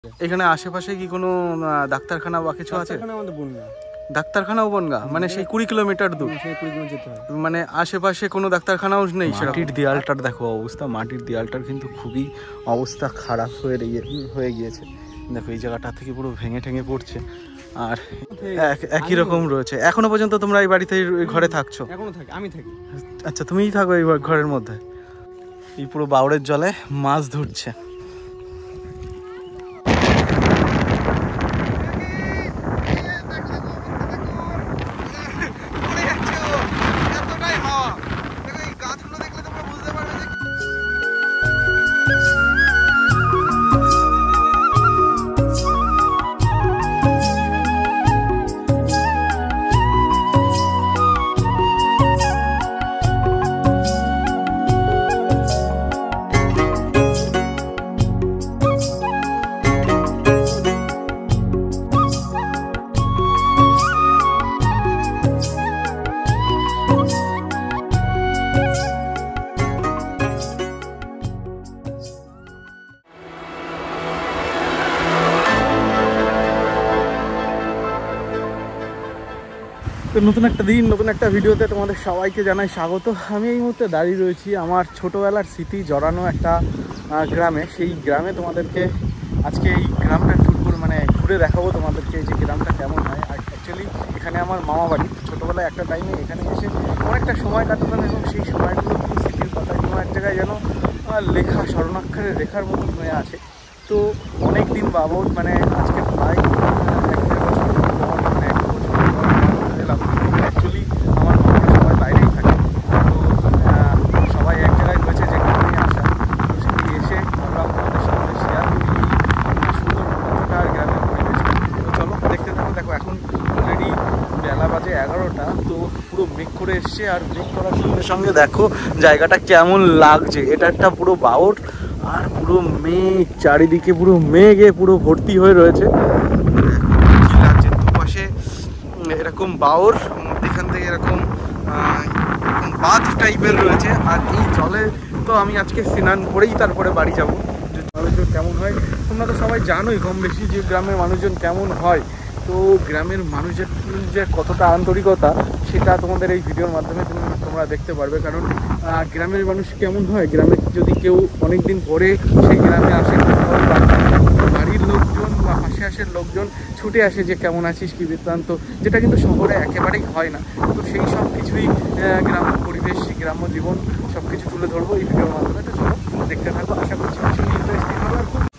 এখানে আশেপাশে কি কোনো ডাক্তারখানা বা কিছু আছে? আমাদের বনগা ডাক্তারখানাও বনগা, মানে সেই 20 কিলোমিটার দূর, মানে আশেপাশে কোনো ডাক্তারখানাও নেই। মাটির দেয়ালটার দেখো অবস্থা, মাটির দেয়ালটার কিন্তু খুবই অবস্থা খারাপ হয়ে গিয়েছে। দেখো এই জায়গাটা থেকে পুরো ভেঙে ঠেঙে পড়ছে, আর একই রকম রয়েছে। এখনো পর্যন্ত তোমরা এই বাড়িতে ঘরে থাকছো? এখনো থাকি, আমি থাকি। আচ্ছা, তুমিই থাকো এই ঘরের মধ্যে? এই পুরো বাউড়ের জলে মাছ ধরছে। তো নতুন একটা দিন, নতুন একটা ভিডিওতে তোমাদের সবাইকে জানাই স্বাগত। আমি এই মুহূর্তে দাঁড়িয়ে রয়েছি আমার ছোটোবেলার স্মৃতি জড়ানো একটা গ্রামে। সেই গ্রামে তোমাদেরকে আজকে এই গ্রামটা ঘুরে দেখাবো তোমাদেরকে, যে গ্রামটা কেমন হয়। আর অ্যাকচুয়ালি এখানে আমার মামা বাড়ি। ছোটোবেলায় একটা টাইমে এখানে এসে অনেকটা সময় কাটাতাম, এবং সেই সময়গুলো খুব স্মৃতির কথা কোনো এক জায়গায় যেন লেখা, স্মরণাক্ষরের রেখার মতন হয়ে আছে। তো অনেক দিন বাবদ, মানে আজকে প্রায় অ্যাকচুয়ালি আমার সবাই বাইরেই থাকে, তো সবাই এক জায়গায় হয়েছে যে কারণে আসা। তো সেটি এসে আমরা আমাদের সঙ্গে শেয়ার করি সুন্দর কতটা গ্রামের পরিবেশটা। তো চলো দেখতে থাকো। দেখো এখন অলরেডি বেলা বাজে 11টা, তো পুরো মেঘ করে এসছে, আর মেঘ করার সঙ্গে সঙ্গে দেখো জায়গাটা কেমন লাগছে। এটা একটা পুরো বাউট, আর পুরো মেঘ, চারিদিকে পুরো মেঘে পুরো ভর্তি হয়ে রয়েছে। কি লাগছে দুপাশে এরকম বাউর, মধ্যখান থেকে এরকম বাঁধ টাইপের রয়েছে। আর এই জলে তো আমি আজকে স্নান করেই তারপরে বাড়ি যাব। যে মানুষজন কেমন হয় তোমরা তো সবাই জানোই কম বেশি, যে গ্রামের মানুষজন কেমন হয়। তো গ্রামের মানুষের যে কতটা আন্তরিকতা সেটা তোমাদের এই ভিডিওর মাধ্যমে তোমরা দেখতে পারবে। কারণ গ্রামের মানুষ কেমন হয়, গ্রামে যদি কেউ অনেক দিন পরে সেই গ্রামে আসে, বাড়ির লোকজন বা আশেপাশের লোকজন ছুটে আসে যে কেমন আছিস, কী বৃত্তান্ত, যেটা কিন্তু শহরে একেবারেই হয় না। তো সেই সব কিছুই গ্রাম্য পরিবেশ, গ্রাম্য জীবন সব কিছু তুলে ধরবো এই ভিডিওর মাধ্যমে। তো চলো দেখতে থাকো, আশা করছি ভীষণ ইন্টারেস্টিং হবে। আর খুব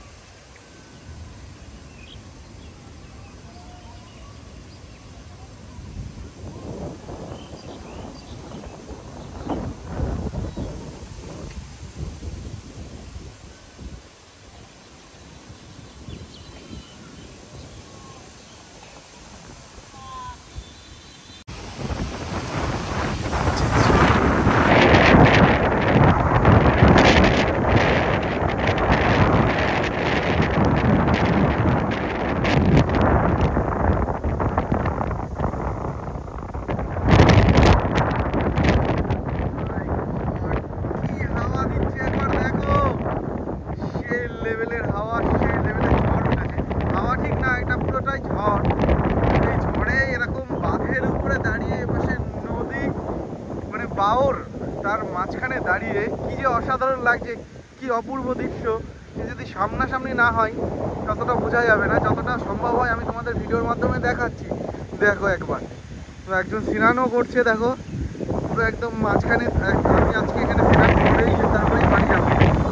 বাউর, তার মাঝখানে দাঁড়িয়ে কি যে অসাধারণ লাগছে, কি অপূর্ব দৃশ্য। যদি সামনাসামনি না হয় ততটা বোঝা যাবে না, যতটা সম্ভব হয় আমি তোমাদের ভিডিওর মাধ্যমে দেখাচ্ছি। দেখো একবার, তো একজন স্নানও করছে, দেখো পুরো একদম মাঝখানে। আমি আজকে এখানে স্নান করেই তারপরেই বাড়ি যাবো।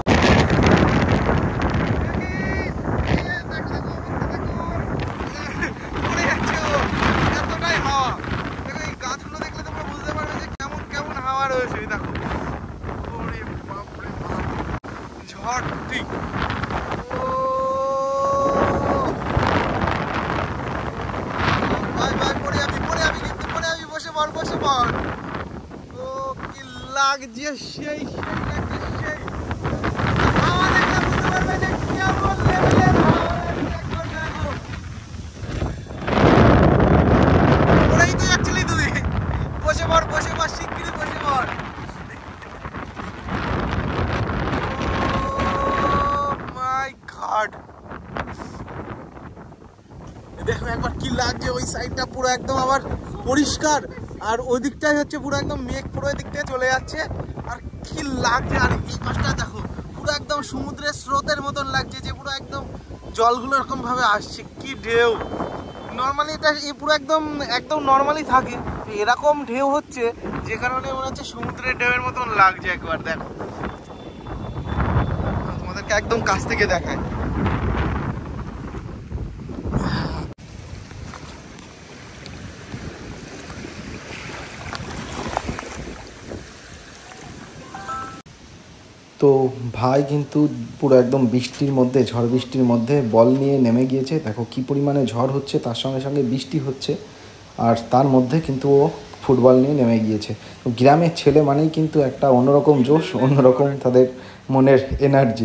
লাগছে সেই বসে পড় শিগগিরই বসে পড়। মাই গড, দেখো একবার কি লাগছে, ওই সাইডটা পুরো একদম আবার পরিষ্কার, আর ওই দিকটাই হচ্ছে পুরো একদম মেঘ পুরো দিক থেকে চলে যাচ্ছে, আর কি লাগছে। আর এই পাশটা দেখো পুরো একদম সমুদ্রের স্রোতের মতন লাগছে, যে পুরো একদম জলগুলো এরকম ভাবে আসছে, কি ঢেউ। নর্মালি এটা পুরো একদম একদম নর্মালি থাকে, এরকম ঢেউ হচ্ছে যে কারণে মনে হচ্ছে সমুদ্রের ঢেউয়ের মতন লাগছে। একবার দেখো, তোমাদেরকে একদম কাছ থেকে দেখায়। তো ভাই কিন্তু পুরো একদম বৃষ্টির মধ্যে, ঝড় বৃষ্টির মধ্যে বল নিয়ে নেমে গিয়েছে। দেখো কি পরিমাণে ঝড় হচ্ছে, তার সঙ্গে সঙ্গে বৃষ্টি হচ্ছে, আর তার মধ্যে কিন্তু ও ফুটবল নিয়ে নেমে গিয়েছে। তো গ্রামের ছেলে মানেই কিন্তু একটা অন্যরকম জোশ, অন্যরকম তাদের মনের এনার্জি।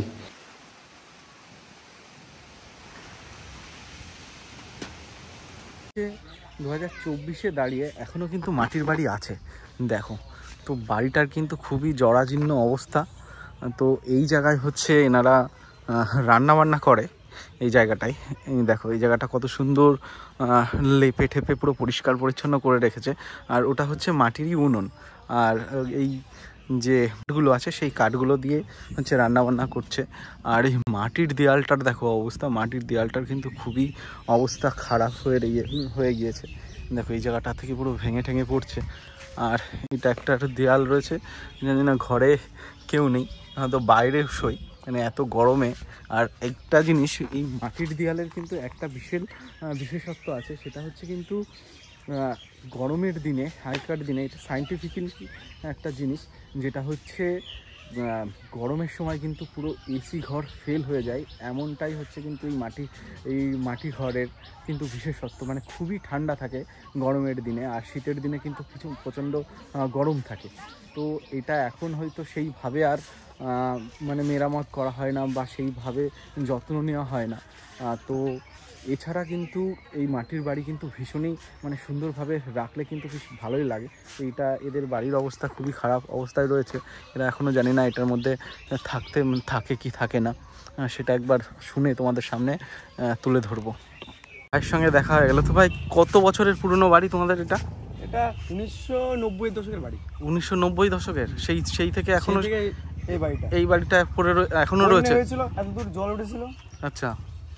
2024-এ দাঁড়িয়ে এখনও কিন্তু মাটির বাড়ি আছে দেখো। তো বাড়িটার কিন্তু খুবই জরাজীর্ণ অবস্থা। তো এই জায়গায় হচ্ছে এনারা রান্না বান্না করে এই জায়গাটায়। দেখো এই জায়গাটা কত সুন্দর লেপে ঠেপে পুরো পরিষ্কার পরিচ্ছন্ন করে রেখেছে। আর ওটা হচ্ছে মাটিরই উনুন, আর এই যে কাঠগুলো আছে সেই কাঠগুলো দিয়ে হচ্ছে রান্নাবান্না করছে। আর এই মাটির দেয়ালটার দেখো অবস্থা, মাটির দেয়ালটার কিন্তু খুবই অবস্থা খারাপ হয়ে গিয়েছে। দেখো এই জায়গাটা থেকে পুরো ভেঙে ঠেঙে পড়ছে। আর এটা একটা দেয়াল রয়েছে, জানি না ঘরে কেউ নেই, হয়তো বাইরে শোয়, মানে এত গরমে। আর একটা জিনিস, এই মাটির দেয়ালের কিন্তু একটা বিশেষত্ব আছে, সেটা হচ্ছে কিন্তু গরমের দিনে, আগেকার দিনে, এটা সায়েন্টিফিক্যালি একটা জিনিস, যেটা হচ্ছে গরমের সময় কিন্তু পুরো এসি ঘর ফেল হয়ে যায়, এমনটাই হচ্ছে কিন্তু এই মাটি ঘরের কিন্তু বিশেষত্ব। মানে খুবই ঠান্ডা থাকে গরমের দিনে, আর শীতের দিনে কিন্তু কিছু প্রচণ্ড গরম থাকে। তো এটা এখন হয়তো সেইভাবে আর মানে মেরামত করা হয় না, বা সেইভাবে যত্ন নেওয়া হয় না। তো এছাড়া কিন্তু এই মাটির বাড়ি কিন্তু ভীষণই মানে সুন্দরভাবে রাখলে কিন্তু বেশ ভালোই লাগে। এইটা এদের বাড়ির অবস্থা খুবই খারাপ অবস্থায় রয়েছে। এরা এখনও জানি না এটার মধ্যে থাকে কি থাকে না, সেটা একবার শুনে তোমাদের সামনে তুলে ধরবো। ভাইয়ের সঙ্গে দেখা হয়ে গেল। তো ভাই, কত বছরের পুরনো বাড়ি তোমাদের এটা? এটা 1990 দশকের বাড়ি। 1990 দশকের? সেই থেকে এখনো এই বাড়িটা পরে এখনো রয়েছে? এত দূর জল উঠেছিল। আচ্ছা,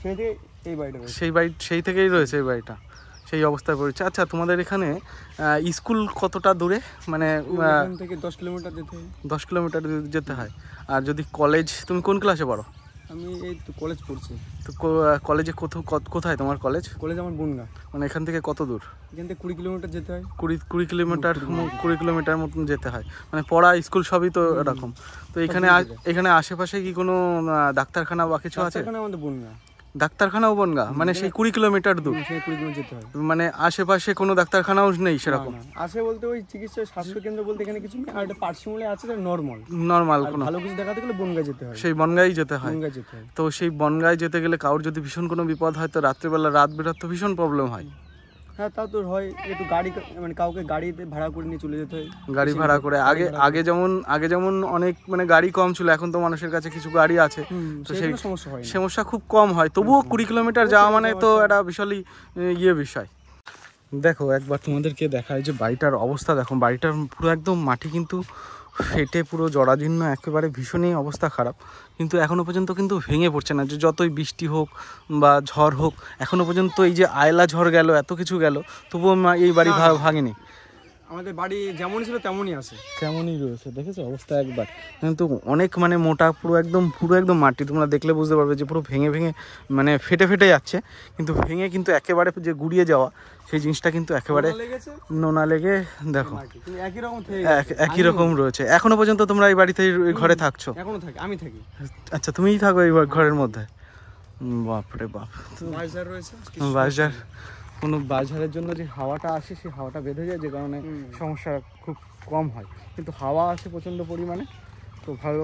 সেই থেকেই রয়েছে এই বাড়িটা, সেই অবস্থায় পড়েছে। আচ্ছা, তোমাদের এখানে স্কুল কতটা দূরে? মানে এখান থেকে 10 কিলোমিটার যেতে হয়। 10 কিলোমিটার যেতে হয়। আর যদি কলেজ, তুমি কোন ক্লাসে পড়ো? আমি এই তো কলেজ পড়ছি। তো কলেজে কোথায় তোমার কলেজ? কলেজ আমার বনগা। মানে এখান থেকে কত দূর? এখান থেকে 20 কিলোমিটার যেতে হয়। 20 কিলোমিটার মতন যেতে হয়। মানে পড়া স্কুল সবই তো এরকম। তো এখানে আশেপাশে কি কোনো ডাক্তারখানা বা কিছু আছে? আমাদের বনগা ডাক্তারখানাও বনগা, মানে সেই 20 কিলোমিটার দূর? 20 কিলোমিটার যেতে হয়। মানে আশেপাশে কোনো ডাক্তারখানাও নেই সেরকম? আসে বলতে ওই চিকিৎসা স্বাস্থ্য কেন্দ্র বলতে এখানে কিছু নেই। আর একটা পার্সিমূলে আছে, নরমাল কোনো ভালো কিছু দেখাতে গেলে বনগাঁ যেতে হয়। সেই বনগাঁই যেতে হয়। তো সেই বনগাঁয় যেতে গেলে কারোর যদি ভীষণ কোনো বিপদ হয়, তো রাত্রিবেলা রাত বেরোতে ভীষণ প্রবলেম হয়। হ্যাঁ, তাও তো হয়। একটু গাড়ি, মানে কাউকে গাড়িতে ভাড়া করে নিয়ে চলে যেতে হয়। গাড়ি ভাড়া করে। আগে যেমন অনেক মানে গাড়ি কম ছিল, এখন তো মানুষের কাছে কিছু গাড়ি আছে, তো সেই সমস্যা খুব কম হয়। তবুও 20 কিলোমিটার যাওয়া মানে তো একটা বিশালই বিষয়। দেখো একবার তোমাদেরকে দেখায় যে বাড়িটার অবস্থা দেখো। বাড়িটার পুরো একদম মাটি কিন্তু ফেটে পুরো জরাজীর্ণ, একেবারে ভীষণই অবস্থা খারাপ। কিন্তু এখনও পর্যন্ত কিন্তু ভেঙে পড়ছে না, যে যতই বৃষ্টি হোক বা ঝড় হোক, এখনও পর্যন্ত এই যে আয়লা ঝড় গেল, এত কিছু গেল, তবুও এই বাড়ি ভাঙেনি। আমাদের বাড়ি যেমনই ছিল তেমনই আছে, তেমনই রয়েছে। দেখেছো অবস্থা একবার? কিন্তু অনেক মানে মোটা, পুরো একদম মাটি। তোমরা দেখলে বুঝতে পারবে যে পুরো ভেঙে মানে ফেটে যাচ্ছে। কিন্তু ভেঙে কিন্তু একেবারে যে গুড়িয়ে যাওয়া, সেই জিনিসটা কিন্তু একেবারে নোনা লেগে দেখো একই রকম রয়েছে। এখনো পর্যন্ত তোমরা এই বাড়িতে ঘরে থাকছো? এখনো থাকি, আমি থাকি। আচ্ছা, তুমিই থাকো এই ঘরের মধ্যে? বাপরে বাপ। বাজার কোনো বাজারের জন্য যে হাওয়াটা আসে, সেই হাওয়াটা বেঁধে যায়, যে কারণে সমস্যা খুব কম হয়। কিন্তু হাওয়া আসে প্রচণ্ড পরিমাণে, তো ভালো।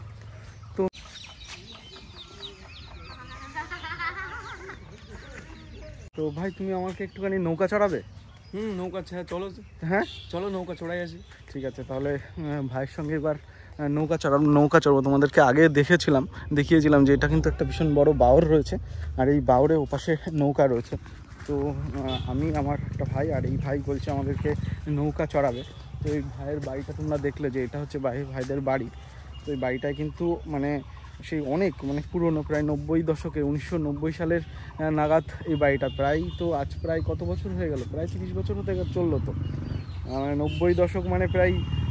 তো ভাই, তুমি আমাকে একটুখানি নৌকা চড়াবে? নৌকা চলো। হ্যাঁ চলো, নৌকা চড়াই আসি। ঠিক আছে, তাহলে ভাইয়ের সঙ্গে এবার নৌকা চড়বো। তোমাদেরকে আগে দেখিয়েছিলাম যে এটা কিন্তু একটা ভীষণ বড় বাওর রয়েছে, আর এই বাওরের ওপাশে নৌকা রয়েছে। তো আমি, আমার একটা ভাই, আর এই ভাই বলছে আমাদেরকে নৌকা চড়াবে। তো এই ভাইয়ের বাড়িটা তোমরা দেখলে যে এটা হচ্ছে ভাইদের বাড়ি। তো এই বাড়িটায় কিন্তু মানে সেই অনেক মানে পুরনো, প্রায় 90 দশকে 1990 সালের নাগাদ এই বাড়িটা, প্রায় তো আজ প্রায় কত বছর হয়ে গেল, প্রায় 30 বছর হতে চললো। তো 90 দশক মানে প্রায়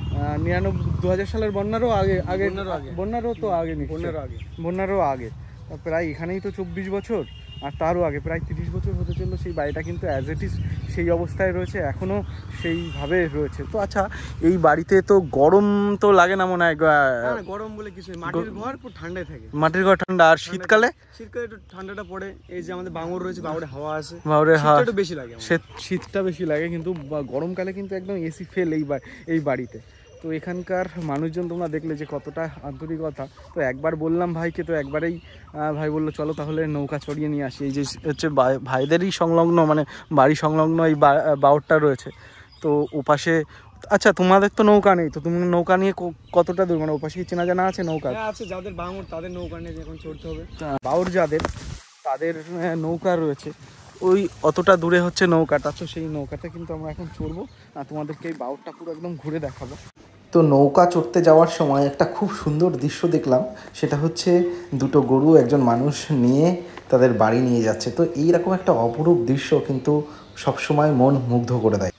2000 সালের বন্যারও আগে, বন্যারও তো আগে, বন্যারও আগে, প্রায় এখানেই তো 24 বছর, আর তারও আগে প্রায় 30 বছর হতে চললো। সেই বাড়িটা কিন্তু অ্যাজ ইট ইজ সেই অবস্থায় রয়েছে, এখনও সেইভাবে রয়েছে। তো আচ্ছা, এই বাড়িতে তো গরম তো লাগে না মনে হয়? গরম বলে কিছু, মাটির ঘর পুরো ঠান্ডায় থাকে, মাটির ঘর ঠান্ডা। আর শীতকালে একটু ঠান্ডাটা পড়ে। এই যে আমাদের বাঙুর রয়েছে, বাঙুরে হাওয়া আছে, বাউরের হাওয়া একটু বেশি লাগে, শীতটা বেশি লাগে, কিন্তু গরমকালে কিন্তু একদম এসি ফেল এই বাড়িতে। তো এখানকার মানুষজন তোমরা দেখলে যে কতটা আন্তরিকতা। তো একবার বললাম ভাইকে, তো একবারেই ভাই বললো চলো তাহলে নৌকা চড়িয়ে নিয়ে আসি। এই যে হচ্ছে ভাইদেরই সংলগ্ন, মানে বাড়ি সংলগ্ন এই বাউরটা রয়েছে। তো ওপাশে, আচ্ছা তোমাদের তো নৌকা নেই, তো তুমি নৌকা নিয়ে কতটা দূর, মানে ওপাশে কি চেনা জানা আছে নৌকা? আছে, যাদের বাঙুর তাদের নৌকা নিয়ে এখন চড়তে হবে। বাউর যাদের, তাদের নৌকা রয়েছে, ওই অতটা দূরে হচ্ছে নৌকাটা। তো সেই নৌকাতে কিন্তু আমরা এখন চড়বো, আর তোমাদেরকে এই বাউরটা পুরো একদম ঘুরে দেখাবো। তো নৌকা চড়তে যাওয়ার সময় একটা খুব সুন্দর দৃশ্য দেখলাম, সেটা হচ্ছে দুটো গরু একজন মানুষ নিয়ে তাদের বাড়ি নিয়ে যাচ্ছে। তো এইরকম একটা অপরূপ দৃশ্য কিন্তু সবসময় মন মুগ্ধ করে দেয়।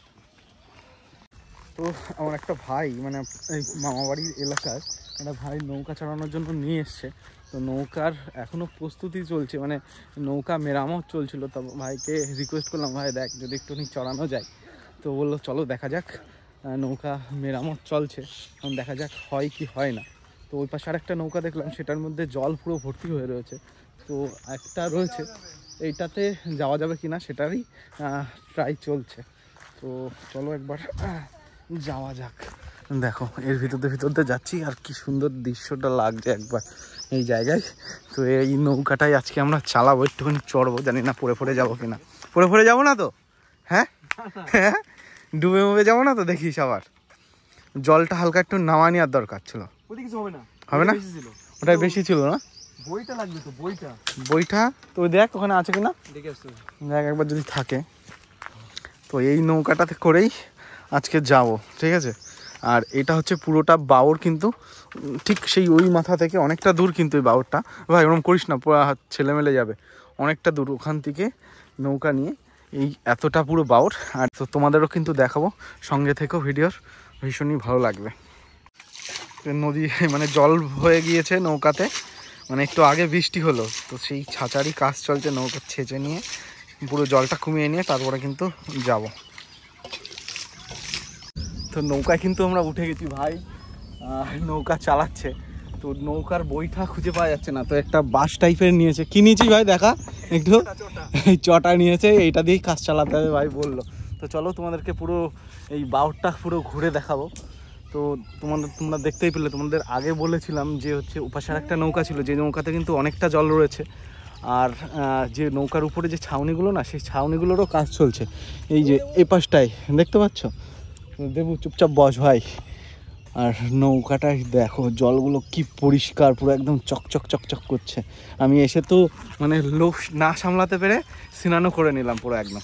তো আমার একটা ভাই, মানে এই মামাবাড়ির এলাকার একটা ভাই নৌকা চালানোর জন্য নিয়ে এসছে। তো নৌকার এখনও প্রস্তুতি চলছে, মানে নৌকা মেরামত চলছিল। তো ভাইকে রিকোয়েস্ট করলাম, ভাই দেখ যদি একটুখানি চড়ানো যায়। তো বললো চলো দেখা যাক, নৌকা মেরামত চলছে, এখন দেখা যাক হয় কি হয় না। তো ওই পাশে আর একটা নৌকা দেখলাম, সেটার মধ্যে জল পুরো ভর্তি হয়ে রয়েছে। তো একটা রয়েছে, এইটাতে যাওয়া যাবে কি না সেটারই ট্রাই চলছে। তো চলো একবার যাওয়া যাক। দেখো এর ভিতরতে যাচ্ছি, আর কি সুন্দর দৃশ্যটা লাগছে একবার এই জায়গায়। তো এই নৌকাটাই আজকে আমরা চালাবো, একটুখানি চড়বো, জানি না পড়ে যাবো কিনা। পড়ে যাবো না তো? হ্যাঁ হ্যাঁ, ডুবে যাবো না তো? দেখিস আবার জলটা হালকা একটু নামা নেওয়ার দরকার ছিল। হবে না? ওটাই বেশি ছিল না? বইটা লাগবে তো, বইটা তো দেখ ওখানে আছে কিনা, দেখ একবার যদি থাকে। তো এই নৌকাটাতে করেই আজকে যাব, ঠিক আছে। আর এটা হচ্ছে পুরোটা বাউর, কিন্তু ঠিক সেই ওই মাথা থেকে অনেকটা দূর কিন্তু এই বাউরটা। ভাই ওরকম করিস না, পুরো ছেলে মেলে যাবে, অনেকটা দূর। ওখান থেকে নৌকা নিয়ে এই এতটা পুরো বাউর। আর তো তোমাদেরও কিন্তু দেখাবো, সঙ্গে থেকেও ভিডিওর ভীষণই ভালো লাগবে। নদী মানে জল হয়ে গিয়েছে নৌকাতে, মানে একটু আগে বৃষ্টি হলো, তো সেই ছাঁচারই কাজ চলছে। নৌকা ছেঁচে নিয়ে পুরো জলটা কমিয়ে নিয়ে তারপরে কিন্তু যাব। তো নৌকায় কিন্তু আমরা উঠে গেছি, ভাই নৌকা চালাচ্ছে। তো নৌকার বইটা খুঁজে পাওয়া যাচ্ছে না, তো একটা বাস টাইপের নিয়েছে। কি নিয়েছি ভাই দেখা একটু? এই চটা নিয়েছে, এইটা দিয়েই কাজ চালাতে হবে ভাই বললো। তো চলো তোমাদেরকে পুরো এই বাউরটা পুরো ঘুরে দেখাবো। তো তোমরা দেখতেই পেলে, তোমাদের আগে বলেছিলাম যে হচ্ছে উপাসার একটা নৌকা ছিল, যে নৌকাতে কিন্তু অনেকটা জল রয়েছে। আর যে নৌকার উপরে যে ছাউনিগুলো না, সেই ছাউনিগুলোরও কাজ চলছে। এই যে এই পাশটায় দেখতে পাচ্ছ, দেবু চুপচাপ বস ভাই। আর নৌকাটায় দেখো জলগুলো কি পরিষ্কার, পুরো একদম চকচক করছে। আমি এসে তো মানে লোভ না সামলাতে পেরে স্নানও করে নিলাম পুরো একদম।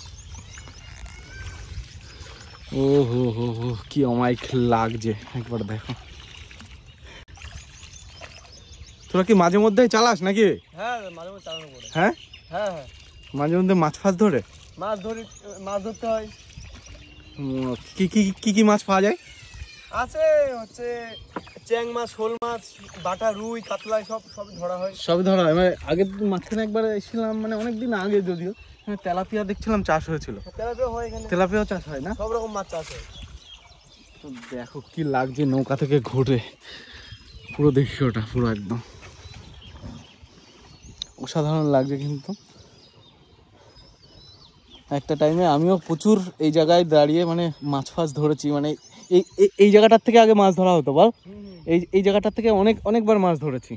ও হো হো হো, কি অমায়িক লাগছে একবার দেখো। তোরা কি মাঝে মধ্যেই চালাস নাকি? হ্যাঁ মাঝে মধ্যে চালানো পড়ে। হ্যাঁ হ্যাঁ হ্যাঁ, মাঝে মধ্যে মাছ ধরে মাছ ধরতে হয়। কি মাছ পাওয়া যায়? আছে হচ্ছে চ্যাং মাছ, শোল মাছ, বাটা, রুই, কাতলা, সবই ধরা হয়। সবই ধরা হয়। মানে আগে মাঝখানে একবার এসেছিলাম, মানে অনেকদিন আগে, যদিও তেলাপিয়া দেখছিলাম চাষ হয়েছিল। তেলাপিয়াও চাষ হয় না? সব রকম মাছ চাষ হয়। তো দেখো কি লাগছে নৌকা থেকে ঘুরে, পুরো দৃশ্যটা পুরো একদম অসাধারণ লাগছে। কিন্তু একটা টাইমে আমিও প্রচুর এই জায়গায় দাঁড়িয়ে মানে মাছ ফাছ ধরেছি। মানে এই জায়গাটার থেকে আগে মাছ ধরা হতো, বল এই জায়গাটার থেকে অনেকবার মাছ ধরেছি।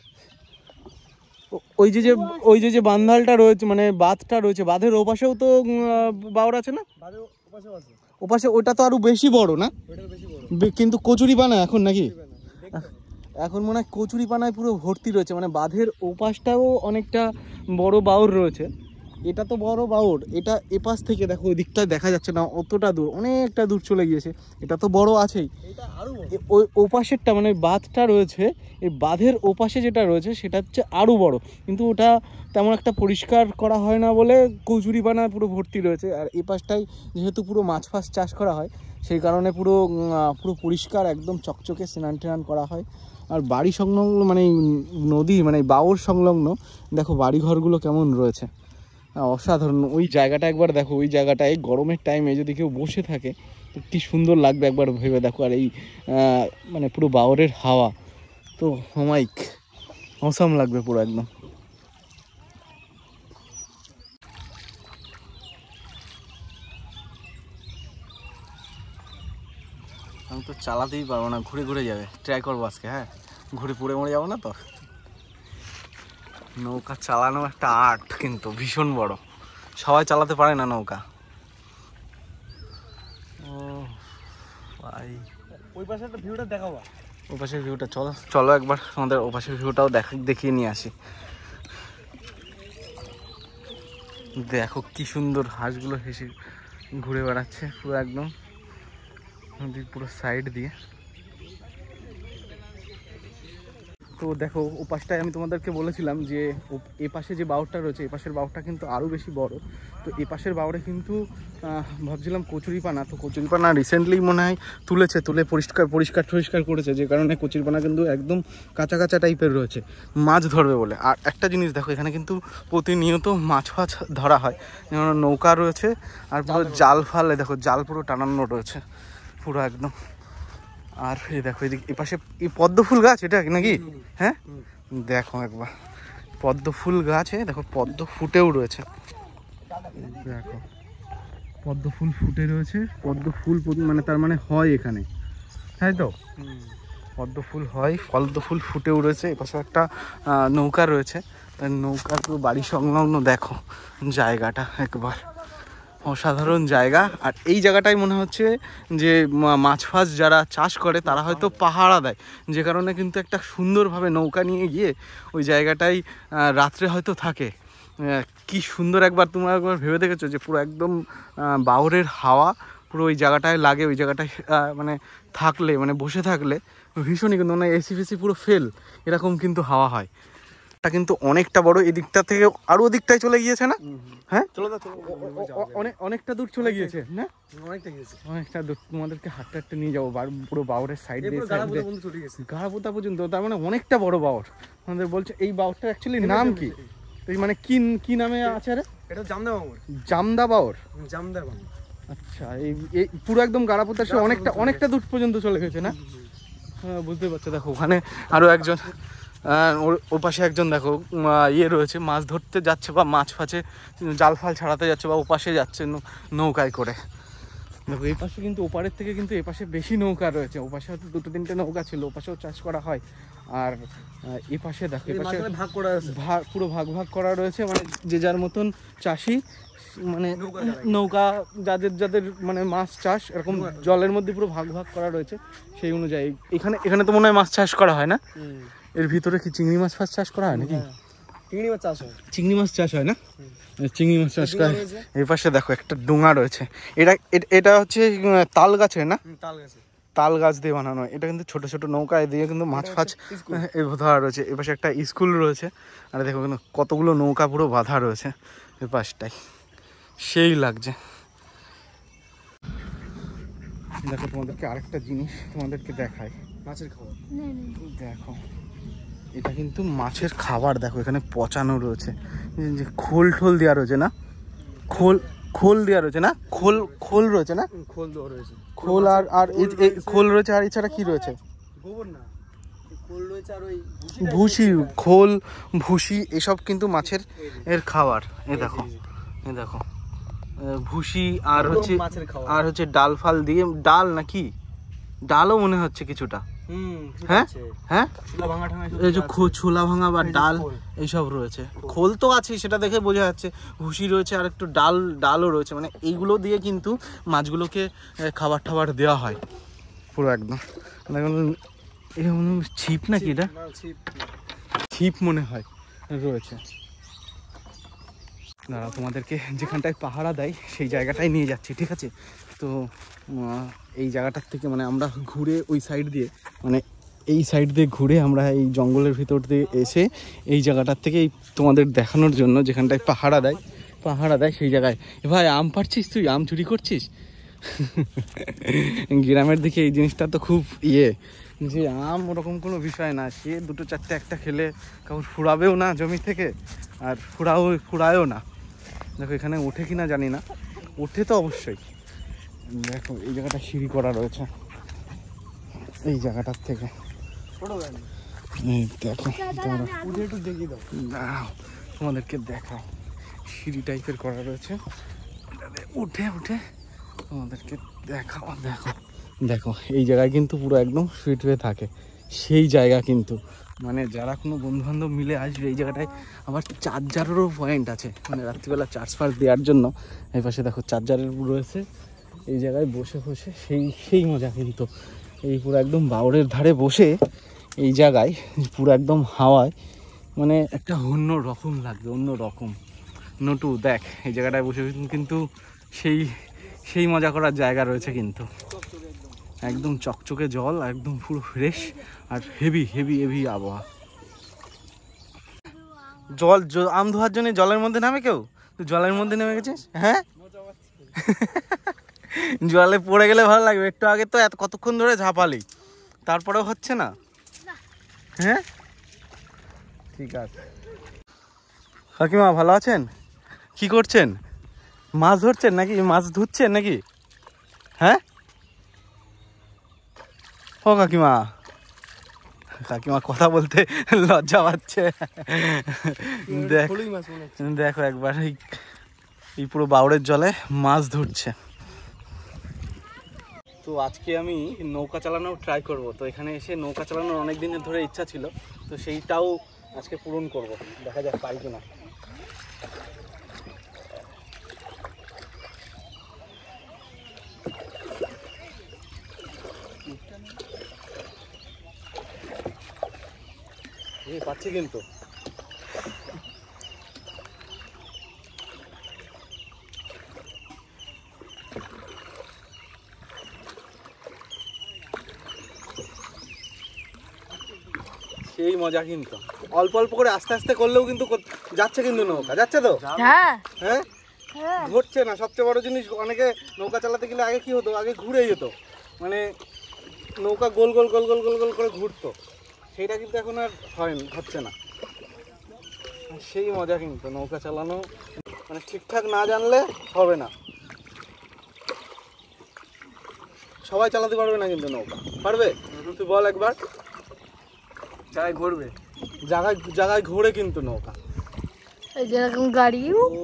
ওই যে বান্ধালটা রয়েছে, মানে বাঁধটা রয়েছে, বাঁধের ওপাশেও তো বাউর আছে না? ওপাশে ওটা তো আরো বেশি বড় না? কিন্তু কচুরি পানা এখন নাকি? এখন মনে হয় কচুরি পানায় পুরো ভর্তি রয়েছে। মানে বাঁধের ওপাশটাও অনেকটা বড় বাউর রয়েছে, এটা তো বড় বাউর, এটা এপাশ থেকে দেখো ওই দিকটা দেখা যাচ্ছে না, অতটা দূর, অনেকটা দূর চলে গিয়েছে। এটা তো বড় আছেই, ওই ওপাশেরটা মানে বাঁধটা রয়েছে, এই বাঁধের ওপাশে যেটা রয়েছে সেটা হচ্ছে আরও বড়, কিন্তু ওটা তেমন একটা পরিষ্কার করা হয় না বলে কচুরিপানা পুরো ভর্তি রয়েছে। আর এই পাশটাই যেহেতু পুরো মাছ ফাছ চাষ করা হয়, সেই কারণে পুরো পরিষ্কার একদম চকচকে স্নান টান করা হয়। আর বাড়ি সংলগ্ন মানে নদী মানে বাওর সংলগ্ন দেখো বাড়িঘরগুলো কেমন রয়েছে, অসাধারণ। ওই জায়গাটা একবার দেখো, ওই জায়গাটায় গরমের টাইমে যদি কেউ বসে থাকে কি সুন্দর লাগবে একবার ভেবে দেখো। আর এই মানে পুরো বাওরের হাওয়া তো অমাইক অসাম লাগবে পুরো একদম। আমি তো চালাতেই পারবো না, ঘুরে ঘুরে যাবে। ট্রাই করবো আজকে, হ্যাঁ ঘুরে পুড়ে মরে যাবো না তো। নৌকা চালানো একটা আর্ট, কিন্তু ভীষণ বড়, সবাই চালাতে পারে না নৌকা। ও ভাই, ওই পাশে একটা ভিউটা দেখাবো, ওই পাশের ভিউটা চলো চলো একবার আমাদের ও পাশের ভিউটাও দেখিয়ে নিয়ে আসি। দেখো কি সুন্দর হাঁসগুলো হেসে ঘুরে বেড়াচ্ছে পুরো একদম নদীর পুরো সাইড দিয়ে। তো দেখো ও পাশটায় আমি তোমাদেরকে বলেছিলাম যে এ পাশে যে বাউরটা রয়েছে, এ পাশের বাউরটা কিন্তু আরও বেশি বড়। তো এ পাশের বাউরে কিন্তু ভাবছিলাম কচুরিপানা, তো কচুরিপানা রিসেন্টলি মনে হয় তুলে পরিষ্কার করেছে, যে কারণে কচুরিপানা কিন্তু একদম কাঁচা কাঁচা টাইপের রয়েছে, মাছ ধরবে বলে। আর একটা জিনিস দেখো, এখানে কিন্তু প্রতিনিয়ত মাছ ফাছ ধরা হয়, যেমন নৌকা রয়েছে আর পুরো জাল ফালে দেখো, জাল পুরো টানানো রয়েছে পুরো একদম। আর এই দেখো এদিকে এই পাশে এই পদ্ম ফুল গাছ, এটা নাকি? হ্যাঁ দেখো একবার পদ্ম ফুল গাছে দেখো পদ্ম ফুটেও রয়েছে, দেখো পদ্ম ফুল ফুটে রয়েছে। পদ্ম ফুল মানে তার মানে হয় এখানে, তাই তো পদ্ম ফুল হয়, পদ্ম ফুল ফুটেও রয়েছে। এপাশে একটা নৌকা রয়েছে, নৌকার পুরো বাড়ি সংলগ্ন দেখো জায়গাটা একবার অসাধারণ জায়গা। আর এই জায়গাটাই মনে হচ্ছে যে মাছ ফাছ যারা চাষ করে তারা হয়তো পাহারা দেয়, যে কারণে কিন্তু একটা সুন্দরভাবে নৌকা নিয়ে গিয়ে ওই জায়গাটাই রাত্রে হয়তো থাকে। কি সুন্দর একবার তোমরা একবার ভেবে দেখেছো যে পুরো একদম বাউরের হাওয়া পুরো ওই জায়গাটায় লাগে, ওই জায়গাটায় মানে থাকলে মানে বসে থাকলে ভীষণই কিন্তু মানে এসি ফেসি পুরো ফেল এরকম কিন্তু হাওয়া হয়। এটা কিন্তু অনেকটা বড়, এদিকটা থেকে আরো ওদিকটায় চলে গিয়েছে না? হ্যাঁ অনেকটা দূর চলে গিয়েছে না, অনেকটা দূর। তোমাদেরকে হাঁটতে হাঁটতে নিয়ে যাবো পুরো বাউরের সাইড দিয়ে গাড়াপোতা পর্যন্ত, তার মানে অনেকটা বড় বাউর। আমাদের বলছে এই বাউরটার অ্যাকচুয়ালি নাম কি, মানে কি নামে আছে? রে এটা জামদা বাউর, জামদা বাউর, জামদা বাউর। আচ্ছা, এই পুরো একদম গাড়াপোতার সে অনেকটা দূর পর্যন্ত চলে গেছে না? হ্যাঁ বুঝতে পারছো। দেখো ওখানে আরো একজন, ওর পাশে একজন দেখো ইয়ে রয়েছে, মাছ ধরতে যাচ্ছে বা মাছ ফাছে জাল ফাল ছাড়াতে যাচ্ছে বা ওপাশে যাচ্ছে নৌকায় করে। দেখো এই পাশে কিন্তু ওপারের থেকে কিন্তু এ পাশে বেশি নৌকা রয়েছে, ওপাশে হয়তো 2-3টে নৌকা ছিল, ওপাশেও চাষ করা হয়। আর এ পাশে দেখো এপাশে পুরো ভাগ করা রয়েছে, মানে যে যার মতন চাষি মানে নৌকা যাদের মানে মাছ চাষ এরকম জলের মধ্যে পুরো ভাগ করা রয়েছে সেই অনুযায়ী। এখানে তো মনে হয় মাছ চাষ করা হয় না? এর ভিতরে কি চিংড়ি মাছ ফাছ চাষ করা হয় নাকি? চিংড়ি মাছ চাষ হয়, চিংড়ি মাছ চাষ হয় না? চিংড়ি মাছ চাষ করে। এই পাশে দেখো একটা ডোঙা রয়েছে, এটা হচ্ছে তাল গাছে না, তাল গাছ দিয়ে বানানো। এটা কিন্তু ছোট ছোট নৌকা দিয়ে কিন্তু মাছ ফাছ ধরা রয়েছে। এ পাশে একটা স্কুল রয়েছে, আর দেখো কিন্তু কতগুলো নৌকা পুরো বাঁধা রয়েছে এই পাশটাই, সেই লাগছে। দেখো তোমাদেরকে আরেকটা জিনিস তোমাদেরকে দেখাই, মাছের খাবার দেখো এটা কিন্তু মাছের খাবার। দেখো এখানে পচানো রয়েছে, যে খোল দেওয়া রয়েছে না, খোল দেওয়া রয়েছে না, খোল রয়েছে না, খোল দেওয়া রয়েছে, খোল আর খোল রয়েছে। আর এছাড়া কি রয়েছে? গোবর না, খোল রয়েছে আর ওই ভুসি এসব কিন্তু মাছের এর খাবার। এই দেখো ভুসি আর হচ্ছে ডাল ফাল দিয়ে, ডাল নাকি ডালও মনে হচ্ছে কিছুটা, হ্যাঁ এই যে ছোলা ভাঙা বা ডাল এইসব রয়েছে। খোল তো আছে সেটা দেখে বোঝা যাচ্ছে, ভুসি রয়েছে আর একটু ডালও রয়েছে, মানে এইগুলো দিয়ে কিন্তু মাছগুলোকে খাবার দেওয়া হয় পুরো একদম। ছিপ নাকি এটা? ছিপ মনে হয় রয়েছে। দাঁড়াও, তোমাদেরকে যেখানটায় পাহারা দেয় সেই জায়গাটায় নিয়ে যাচ্ছি, ঠিক আছে? তো এই জায়গাটার থেকে মানে আমরা ঘুরে ওই সাইড দিয়ে, মানে এই সাইড দিয়ে ঘুরে আমরা এই জঙ্গলের ভিতর দিয়ে এসে এই জায়গাটার থেকেই তোমাদের দেখানোর জন্য যেখানটায় পাহারা দেয় সেই জায়গায়। ভাই আম পাড়ছিস তুই? আম চুরি করছিস? গ্রামের দিকে এই জিনিসটা তো খুব যে আম ওরকম কোনো বিষয় না, সে দুটো চারটে একটা খেলে কাউর ফুরাবেও না জমি থেকে, আর ফুরায়ও না। দেখো এখানে ওঠে কিনা জানি না, ওঠে তো অবশ্যই। দেখো এই জায়গাটা সিঁড়ি করা রয়েছে এই জায়গাটার থেকে। দেখো তোমাদেরকে দেখাও, সিঁড়ি টাইপের করা রয়েছে, উঠে তোমাদেরকে দেখাও। দেখো এই জায়গায় কিন্তু পুরো একদম ফিট হয়ে থাকে সেই জায়গা, কিন্তু মানে যারা কোনো বন্ধুবান্ধব মিলে আসবে এই জায়গাটায় আবার চার্জারেরও পয়েন্ট আছে, মানে রাত্রিবেলা চার্জ ফার্জ দেওয়ার জন্য। এই পাশে দেখো চার্জারের রয়েছে, এই জায়গায় বসে সেই মজা কিন্তু। এই পুরো একদম বাউরের ধারে বসে এই জায়গায় পুরো একদম হাওয়ায় মানে একটা অন্য রকম লাগবে, অন্য রকম। নটু দেখ এই জায়গাটায় বসে কিন্তু সেই মজা করার জায়গা রয়েছে কিন্তু। একদম চকচকে জল, একদম পুরো ফ্রেশ, আর হেভি আবহাওয়া। আম ধোয়ার জন্য জলের মধ্যে নামে কেউ? তুই জলের মধ্যে নেমে গেছিস? হ্যাঁ, জলে পড়ে গেলে ভালো লাগবে। একটু আগে তো কতক্ষণ ধরে ঝাঁপালি, তারপরেও হচ্ছে না? হ্যাঁ ঠিক আছে। কাকিমা ভালো আছেন? কি করছেন? মাছ ধরছেন নাকি? মাছ ধুচ্ছেন নাকি? হ্যাঁ ও কাকিমা কথা বলতে লজ্জা পাচ্ছে। দেখো একবার এই পুরো বাউরের জলে মাছ ধরছে। তো আজকে আমি নৌকা চালানোর ট্রাই করব। তো এখানে এসে নৌকা চালানোর অনেক দিনের ধরে ইচ্ছা ছিল, তো সেইটাও আজকে পূরণ করব। দেখা যাক পারি কিনা। পাচ্ছি কিন্তু সেই মজা, কিন্তু অল্প অল্প করে আস্তে আস্তে করলেও কিন্তু যাচ্ছে, কিন্তু নৌকা যাচ্ছে তো। হ্যাঁ ঘুরছে না, সবচেয়ে বড় জিনিস। অনেকে নৌকা চালাতে গেলে আগে কি হতো, আগে ঘুরে যেত, মানে নৌকা গোল গোল করে ঘুরতো, সেইটা কিন্তু এখন আর হচ্ছে না। সেই মজা কিন্তু নৌকা চালানো, মানে ঠিকঠাক না জানলে হবে না। সবাই চালাতে পারবে না কিন্তু নৌকা, পারবে? তুই বল একবার। জায়গায় ঘুরবে, জায়গায় ঘুরে কিন্তু নৌকা, যেরকম গাড়ি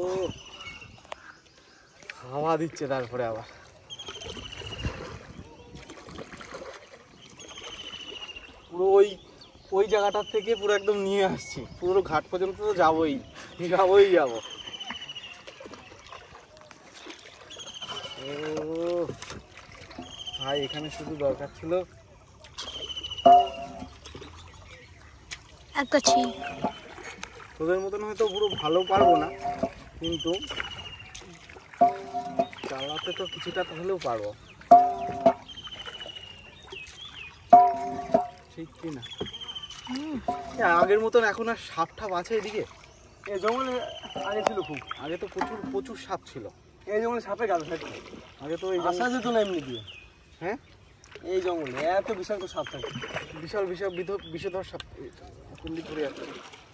হাওয়া দিচ্ছে, তারপরে আবার পুরো ওই জায়গাটার থেকে পুরো একদম নিয়ে আসছি, পুরো ঘাট পর্যন্ত তো যাবোই। ভাই এখানে শুধু দরকার ছিল একটা ছিপ। তোদের মতন হয়তো পুরো ভালো পারবো না, কিন্তু চালাতে তো কিছুটা হলেও পারবো, ঠিক কি না? আগের মতন এখন আর সাপ ঠাপ আছে এদিকে? এই জঙ্গলে আগে ছিল খুব, আগে তো প্রচুর সাপ ছিল। এই জঙ্গলে সাপে গাছ থাকে আগে, তো এই আসা যেত না এমনি দিয়ে। হ্যাঁ এই জঙ্গলে এত বিশাল তো সাপ থাকে, বিশাল বিষধর সাপ কুন্দি করে যাচ্ছে।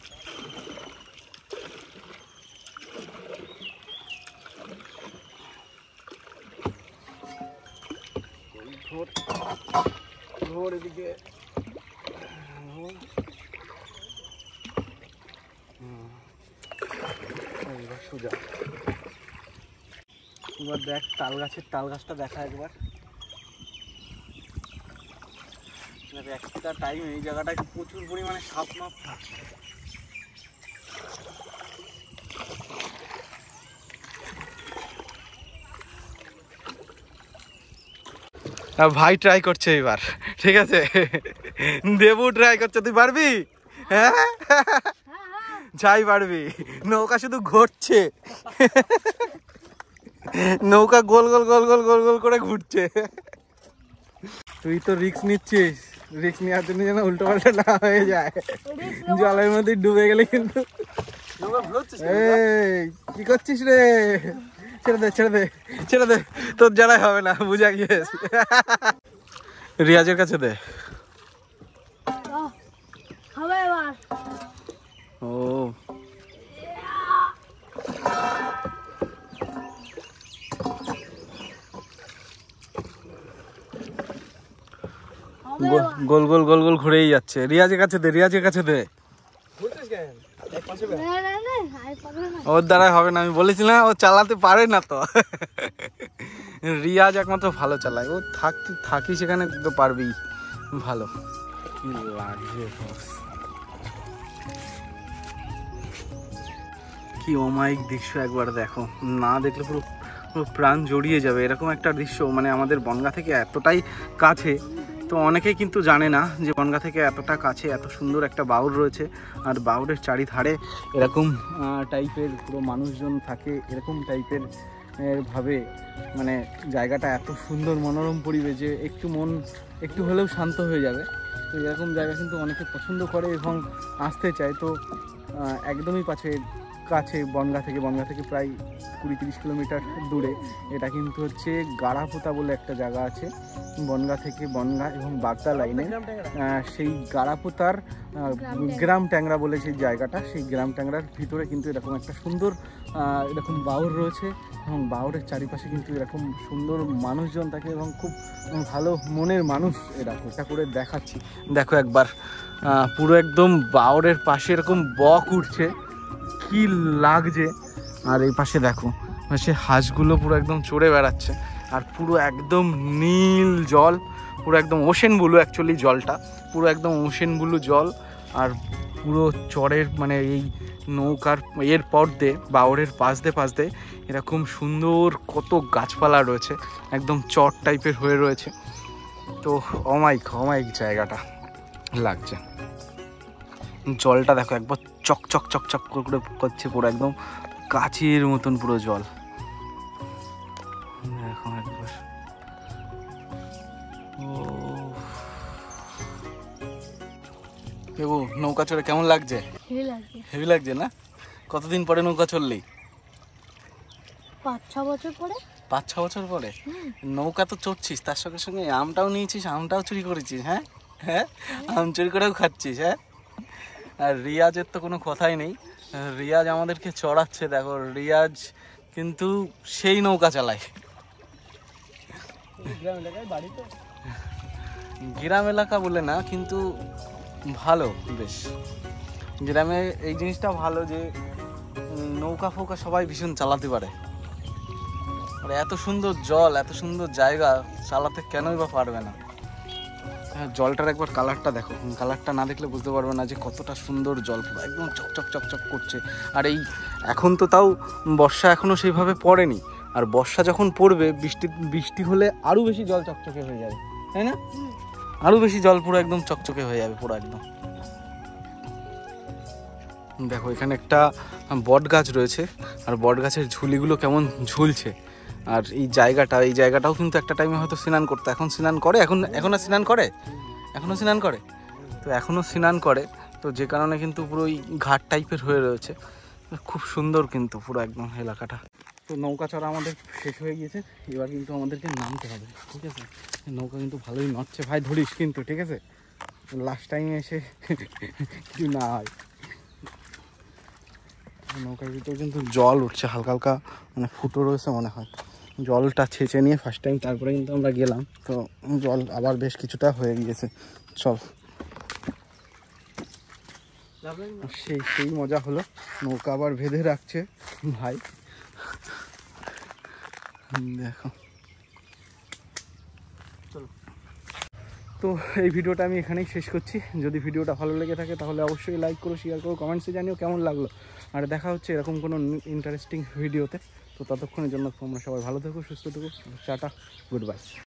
ঘোর এদিকে, সোজা। এবার দেখ তাল গাছটা দেখা একবার। একটা টাইম এই জায়গাটায় প্রচুর পরিমাণে সাপ মাপ থাকে। ভাই ট্রাই করছে এবার, ঠিক আছে? দেবু ট্রাই করছে, তুই পারবি? হ্যাঁ যাই পারবি, নৌকা শুধু ঘুরছে, নৌকা গোল গোল গোল গোল গোল গোল করে ঘুরছে। তুই তো রিস্ক নিচ্ছিস, রিস্ক নেওয়ার জন্য যেন উল্টো পাল্টা না হয়ে যায়, জলের মধ্যে ডুবে গেলে কিন্তু। কি করছিস রে? ছেড়ে দে ছেড়ে দে ছেড়ে দে, তোর জ্বালাই হবে না, বুঝা গিয়েছে। রিয়াজের কাছে দে। ও গোল গোল গোল গোল ঘুরেই যাচ্ছে। রিয়াজের কাছে দে, রিয়াজের কাছে দে। ওর দ্বারা হবে না, আমি বলেছিলাম ও চালাতে পারে না তো। রিয়াজ একমাত্র ভালো চালায়, ও থাকি সেখানে তো পারবি ভালো। কি লাগছে, কি অমায়িক দৃশ্য একবার দেখো, না দেখলে পুরো পুরো প্রাণ জড়িয়ে যাবে এরকম একটা দৃশ্য। মানে আমাদের বনগাঁ থেকে এতটাই কাছে, তো অনেকেই কিন্তু জানে না যে বনগাঁ থেকে এতটা কাছে এত সুন্দর একটা বাউর রয়েছে। আর বাউরের চারিধারে এরকম টাইপের পুরো মানুষজন থাকে, এরকম টাইপের ভাবে মানে জায়গাটা এত সুন্দর মনোরম পরিবেশ যে একটু মন একটু হলেও শান্ত হয়ে যাবে। তো এরকম জায়গা কিন্তু অনেকে পছন্দ করে এবং আসতে চায়। তো একদমই কাছে বনগাঁ থেকে প্রায় 20-30 কিলোমিটার দূরে এটা কিন্তু হচ্ছে গাড়াপোতা বলে একটা জায়গা আছে বনগাঁ থেকে, বনগাঁ এবং বাগদা লাইনে। সেই গাড়াপোতার গ্রাম ট্যাংরা বলে সেই জায়গাটা, সেই গ্রাম ট্যাংরার ভিতরে কিন্তু এরকম একটা সুন্দর এরকম বাউর রয়েছে এবং বাউরের চারিপাশে কিন্তু এরকম সুন্দর মানুষজন থাকে এবং খুব ভালো মনের মানুষ। এরকম এটা করে দেখাচ্ছি, দেখো একবার পুরো একদম বাউরের পাশে এরকম বক উঠছে, কি লাগছে। আর এই পাশে দেখো সে হাঁসগুলো পুরো একদম চড়ে বেড়াচ্ছে, আর পুরো একদম নীল জল, পুরো একদম ওশেন ব্লু অ্যাকচুয়ালি জলটা, পুরো একদম ওশেন ব্লু জল। আর পুরো চরের মানে এই নৌকার এর পর দিয়ে বাউরের পাশ দিয়ে এরকম সুন্দর কত গাছপালা রয়েছে, একদম চর টাইপের হয়ে রয়েছে। তো অমায়িক জায়গাটা লাগছে। জলটা দেখো একবার চকচক চকচক করে করছে, পুরো একদম কাচের মতন পুরো জল। দেখো একবার, ও নৌকা চড়ে কেমন লাগছে? হেভি লাগছে না? কতদিন পরে নৌকা চললি? 5-6 বছর পরে। 5-6 বছর পরে? নৌকা তো চড়ছিস, তার সঙ্গে সঙ্গে আমটাও নিয়েছিস, আমটাও চুরি করেছিস। হ্যাঁ হ্যাঁ, আম চুরি করেও খাচ্ছিস। হ্যাঁ, আর রিয়াজের তো কোনো কথাই নেই, রিয়াজ আমাদেরকে চড়াচ্ছে। দেখো রিয়াজ কিন্তু সেই নৌকা চালায়। গ্রাম এলাকা বলে না, কিন্তু ভালো বেশ। গ্রামে এই জিনিসটা ভালো যে নৌকা ফৌকা সবাই ভীষণ চালাতে পারে। আর এত সুন্দর জল, এত সুন্দর জায়গা, চালাতে কেনই বা পারবে না। জলটার একবার কালারটা দেখো, কালারটা না দেখলে বুঝতে পারবে না যে কতটা সুন্দর জল, পুরো একদম চকচক চকচক করছে। আর এই এখন তো তাও বর্ষা এখনও সেইভাবে পড়েনি, আর বর্ষা যখন পড়বে বৃষ্টি হলে আরও বেশি জল চকচকে হয়ে যাবে, তাই না? আরও বেশি জল পুরো একদম চকচকে হয়ে যাবে পুরো একদম। দেখো এখানে একটা বট গাছ রয়েছে, আর বট গাছের ঝুলিগুলো কেমন ঝুলছে। আর এই জায়গাটাও কিন্তু একটা টাইমে হয়তো স্নান করতো, এখন স্নান করে, এখনও স্নান করে, তো এখনও স্নান করে। তো যে কারণে কিন্তু পুরো ওই ঘাট টাইপের হয়ে রয়েছে, খুব সুন্দর কিন্তু পুরো একদম এলাকাটা। তো নৌকা চড়া আমাদের শেষ হয়ে গিয়েছে, এবার কিন্তু আমাদেরকে নামতে হবে, ঠিক আছে? নৌকা কিন্তু ভালোই নড়ছে ভাই, ধরিস কিন্তু, ঠিক আছে? লাস্ট টাইমে এসে কিছু না হয়। নৌকার ভিতরে কিন্তু জল উঠছে হালকা হালকা, মানে ফুটো রয়েছে মনে হয়। জলটা ছেঁচে নিয়ে ফার্স্ট টাইম তারপরে কিন্তু আমরা গেলাম, তো জল আবার বেশ কিছুটা হয়ে গিয়েছে। চল, সেই মজা হলো। নৌকা আবার বেঁধে রাখছে ভাই, দেখো। তো এই ভিডিওটা আমি এখানেই শেষ করছি। যদি ভিডিওটা ভালো লেগে থাকে তাহলে অবশ্যই লাইক করো, শেয়ার করো, কমেন্টসে জানিও কেমন লাগলো। আর দেখা হচ্ছে এরকম কোনো ইন্টারেস্টিং ভিডিওতে। তো ততক্ষণের জন্য তোমরা সবাই ভালো থেকো, সুস্থ থেকো, টাটা, গুড বাই।